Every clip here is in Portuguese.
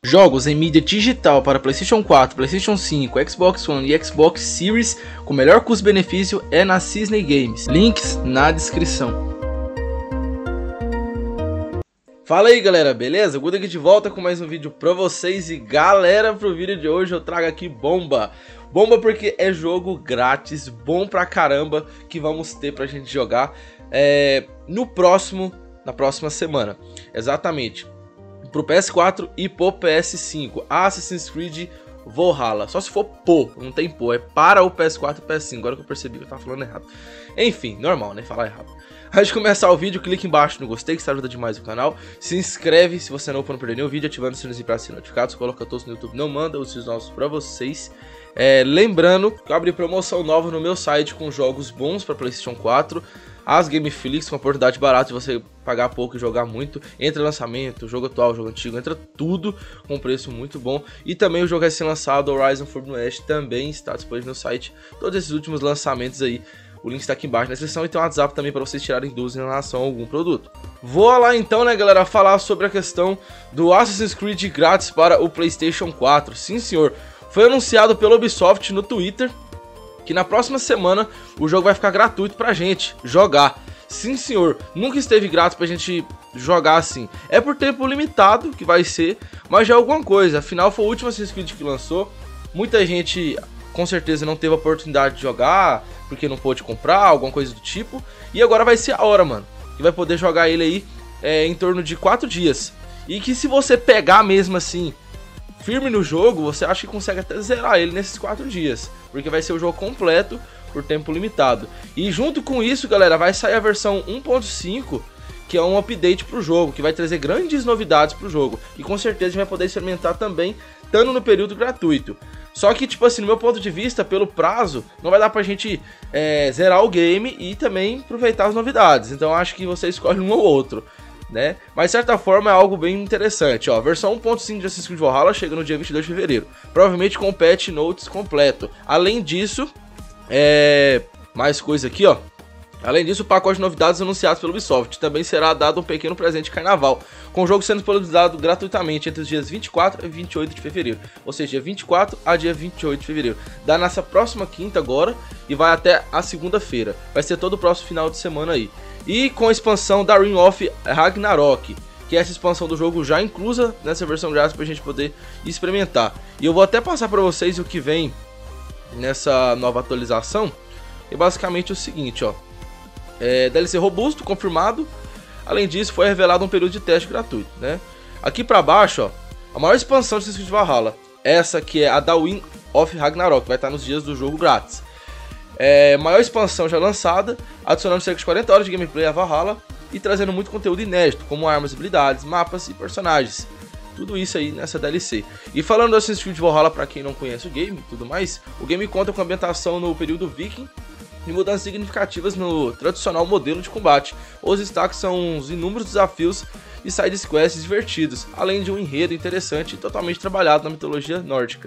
Jogos em mídia digital para PlayStation 4, PlayStation 5, Xbox One e Xbox Series com melhor custo-benefício é na Cisne Games. Links na descrição. Fala aí galera, beleza? Guda aqui de volta com mais um vídeo pra vocês. E galera, pro vídeo de hoje eu trago aqui bomba. Bomba porque é jogo grátis, bom pra caramba, que vamos ter pra gente jogar na próxima semana. Exatamente, pro PS4 e pro PS5, Assassin's Creed Valhalla. Só se for não tem é para o PS4 e PS5. Agora que eu percebi que eu tava falando errado. Enfim, normal, né? Falar errado. Antes de começar o vídeo, clique embaixo no gostei, que isso ajuda demais o canal. Se inscreve se você é novo para não perder nenhum vídeo, ativando o sininho para ser notificado. Coloca todos no YouTube, não manda os seus novos para vocês. Lembrando que eu abri promoção nova no meu site com jogos bons para PlayStation 4. As Gameflix, com oportunidade barata de você pagar pouco e jogar muito. Entra lançamento, jogo atual, jogo antigo, entra tudo com preço muito bom. E também o jogo recém-lançado, Horizon Forbidden West, também está disponível no site. Todos esses últimos lançamentos aí, o link está aqui embaixo na descrição. E tem um WhatsApp também para vocês tirarem dúvidas em relação a algum produto. Vou lá então, né galera, falar sobre a questão do Assassin's Creed grátis para o PlayStation 4. Sim senhor, foi anunciado pela Ubisoft no Twitter que na próxima semana o jogo vai ficar gratuito pra gente jogar. Sim senhor, nunca esteve grátis pra gente jogar assim. É por tempo limitado que vai ser, mas já é alguma coisa. Afinal foi o último Assassin's Creed que lançou. Muita gente com certeza não teve a oportunidade de jogar porque não pôde comprar, alguma coisa do tipo. E agora vai ser a hora, mano, que vai poder jogar ele aí em torno de 4 dias. E que se você pegar mesmo assim firme no jogo, você acha que consegue até zerar ele nesses 4 dias, porque vai ser o jogo completo por tempo limitado. E junto com isso, galera, vai sair a versão 1.5, que é um update pro jogo, que vai trazer grandes novidades pro jogo. E com certeza a gente vai poder experimentar também, estando no período gratuito. Só que, tipo assim, no meu ponto de vista, pelo prazo, não vai dar pra gente zerar o game e também aproveitar as novidades. Então acho que você escolhe um ou outro, né? Mas de certa forma é algo bem interessante, ó. Versão 1.5 de Assassin's Creed Valhalla chega no dia 22 de fevereiro, provavelmente com o patch notes completo. Além disso, mais coisa aqui, ó. Além disso, o pacote de novidades anunciados pelo Ubisoft também será dado um pequeno presente de carnaval, com o jogo sendo disponibilizado gratuitamente entre os dias 24 e 28 de fevereiro, ou seja, dia 24 a dia 28 de fevereiro. Dá nessa próxima quinta agora e vai até a segunda-feira. Vai ser todo o próximo final de semana aí. E com a expansão da Reign of Ragnarok, que é essa expansão do jogo já inclusa nessa versão grátis pra gente poder experimentar. E eu vou até passar pra vocês o que vem nessa nova atualização. E basicamente o seguinte, ó. DLC robusto, confirmado. Além disso, foi revelado um período de teste gratuito, né? Aqui pra baixo, ó, a maior expansão de Assassin's Creed Valhalla. Essa que é a da Reign of Ragnarok, vai estar nos dias do jogo grátis. Maior expansão já lançada, adicionando cerca de 40 horas de gameplay a Valhalla e trazendo muito conteúdo inédito, como armas, habilidades, mapas e personagens. Tudo isso aí nessa DLC. E falando do Assassin's Creed Valhalla, para quem não conhece o game e tudo mais, o game conta com ambientação no período viking e mudanças significativas no tradicional modelo de combate. Os destaques são os inúmeros desafios e side quests divertidos, além de um enredo interessante e totalmente trabalhado na mitologia nórdica.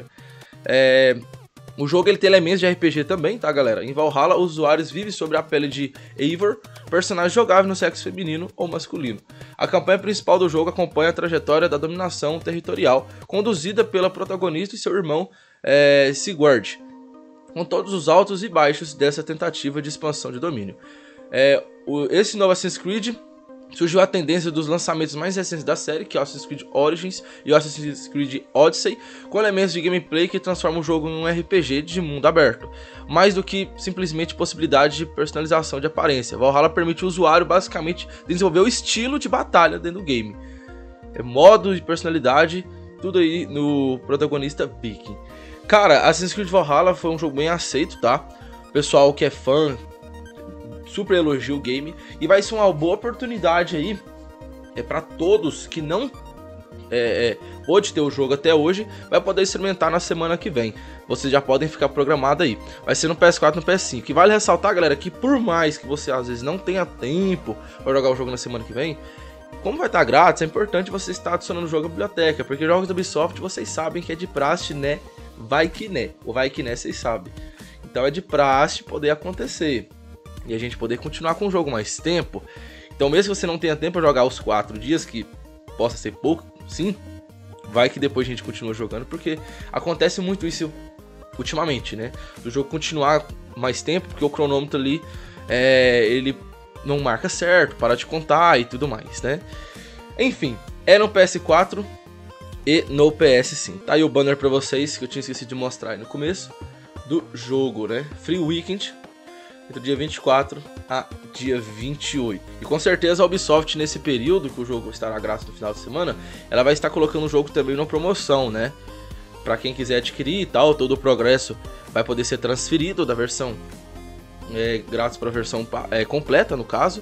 O jogo ele tem elementos de RPG também, tá galera? Em Valhalla, os usuários vivem sobre a pele de Eivor, personagem jogável no sexo feminino ou masculino. A campanha principal do jogo acompanha a trajetória da dominação territorial, conduzida pela protagonista e seu irmão Sigurd, com todos os altos e baixos dessa tentativa de expansão de domínio. Esse novo Assassin's Creed surgiu a tendência dos lançamentos mais recentes da série, que é o Assassin's Creed Origins e o Assassin's Creed Odyssey, com elementos de gameplay que transformam o jogo em um RPG de mundo aberto, mais do que simplesmente possibilidade de personalização de aparência. Valhalla permite o usuário basicamente desenvolver o estilo de batalha dentro do game, modo de personalidade, tudo aí no protagonista viking. Cara, Assassin's Creed Valhalla foi um jogo bem aceito, tá? O pessoal que é fã super elogia o game e vai ser uma boa oportunidade aí para todos que não pôde ter o jogo até hoje, vai poder experimentar na semana que vem. Vocês já podem ficar programado aí. Vai ser no PS4 e no PS5. E vale ressaltar, galera, que por mais que você às vezes não tenha tempo para jogar o jogo na semana que vem, como vai estar grátis, é importante você estar adicionando o jogo à biblioteca, porque jogos da Ubisoft vocês sabem que é de praxe, né? Vai que né, ou vai que né, vocês sabem. Então é de praxe poder acontecer e a gente poder continuar com o jogo mais tempo. Então mesmo que você não tenha tempo para jogar os 4 dias, que possa ser pouco, sim, vai que depois a gente continua jogando, porque acontece muito isso ultimamente, né? Do jogo continuar mais tempo, porque o cronômetro ali, ele não marca certo, para de contar e tudo mais, né? Enfim, é no PS4 e no PS5. Tá aí o banner pra vocês, que eu tinha esquecido de mostrar aí no começo do jogo, né? Free Weekend, entre o dia 24 a dia 28. E com certeza a Ubisoft, nesse período que o jogo estará grátis no final de semana, ela vai estar colocando o jogo também na promoção, né? Pra quem quiser adquirir e tal, todo o progresso vai poder ser transferido da versão grátis para a versão completa, no caso.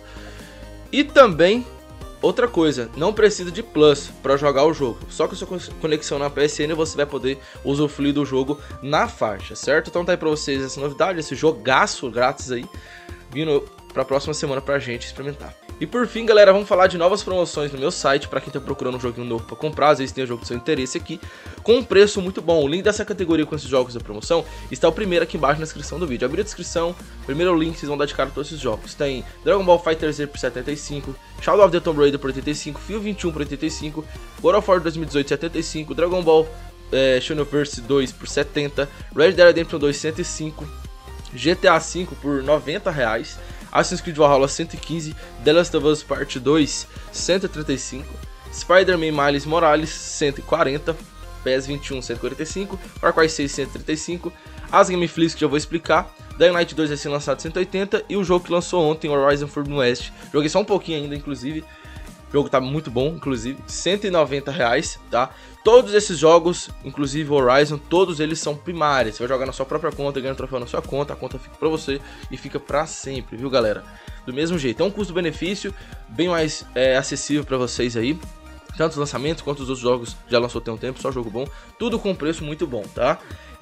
E também, outra coisa, não precisa de Plus para jogar o jogo. Só com a sua conexão na PSN você vai poder usufruir do jogo na faixa, certo? Então tá aí para vocês essa novidade, esse jogaço grátis aí, vindo para a próxima semana pra gente experimentar. E por fim, galera, vamos falar de novas promoções no meu site, para quem tá procurando um joguinho novo para comprar, às vezes tem um jogo do seu interesse aqui, com um preço muito bom. O link dessa categoria com esses jogos da promoção está o primeiro aqui embaixo na descrição do vídeo. Abrir a descrição, primeiro link, vocês vão dar de cara todos esses jogos. Tem Dragon Ball FighterZ por 75, Shadow of the Tomb Raider por 85, Fio 21 por 85, God of War 2018 75, Dragon Ball Xenoverse 2 por 70, Red Dead Redemption 2 105, GTA V por R$90, Assassin's Creed Valhalla 115, The Last of Us Part 2 135, Spider-Man Miles Morales 140, PES 21 145, Far Cry 6 135, as Gameflix que já vou explicar, Dying Light 2 recém-lançado 180 e o jogo que lançou ontem, Horizon Forbidden West. Joguei só um pouquinho ainda, inclusive. O jogo tá muito bom, inclusive, R$190, tá? Todos esses jogos, inclusive o Horizon, todos eles são primários. Você vai jogar na sua própria conta, ganha um troféu na sua conta, a conta fica pra você e fica pra sempre, viu, galera? Do mesmo jeito, é um custo-benefício bem mais acessível pra vocês aí. Tanto os lançamentos quanto os outros jogos já lançou tem um tempo, só jogo bom. Tudo com preço muito bom, tá?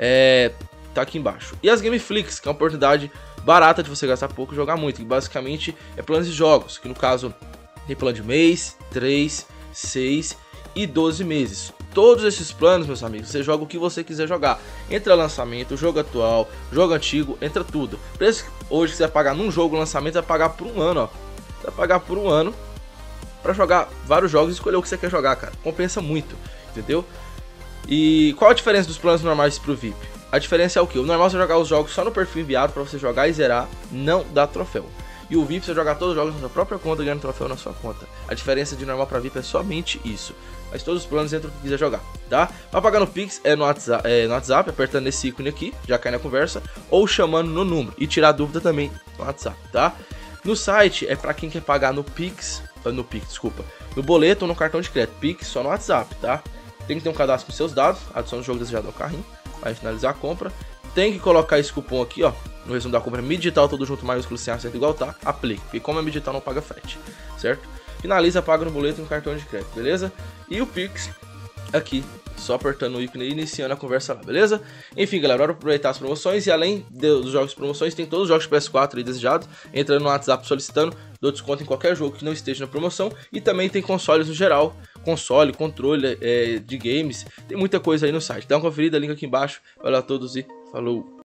Tá aqui embaixo. E as Gameflix, que é uma oportunidade barata de você gastar pouco e jogar muito. Que basicamente é planos de jogos, que no caso tem plano de mês, 3, 6 e 12 meses. Todos esses planos, meus amigos, você joga o que você quiser jogar. Entra lançamento, jogo atual, jogo antigo, entra tudo. Preço hoje que você vai pagar num jogo lançamento, você vai pagar por um ano, ó. Você vai pagar por um ano pra jogar vários jogos e escolher o que você quer jogar, cara. Compensa muito, entendeu? E qual a diferença dos planos normais pro VIP? A diferença é o que? O normal é você jogar os jogos só no perfil enviado pra você jogar e zerar, não dá troféu. E o VIP você jogar todos os jogos na sua própria conta, ganhando troféu na sua conta. A diferença de normal pra VIP é somente isso. Mas todos os planos entram o que quiser jogar, tá? Pra pagar no Pix no WhatsApp, apertando esse ícone aqui, já cai na conversa, ou chamando no número. E tirar dúvida também no WhatsApp, tá? No site é pra quem quer pagar no no boleto ou no cartão de crédito. Pix só no WhatsApp, tá? Tem que ter um cadastro com seus dados, adiciona o jogo desejado ao carrinho, vai finalizar a compra. Tem que colocar esse cupom aqui, ó, no resumo da compra, Mi Digital, tudo junto, maiúsculo, sem acento, igual tá, aplica, porque como é Mi Digital não paga frete, certo? Finaliza, paga no boleto e no cartão de crédito, beleza? E o Pix aqui, só apertando o ícone e iniciando a conversa lá, beleza? Enfim, galera, hora de aproveitar as promoções e além dos jogos de promoções, tem todos os jogos de PS4 aí desejados, entrando no WhatsApp solicitando, dou desconto em qualquer jogo que não esteja na promoção e também tem consoles no geral, console, controle de games, tem muita coisa aí no site. Dá uma conferida, link aqui embaixo, valeu a todos e falou!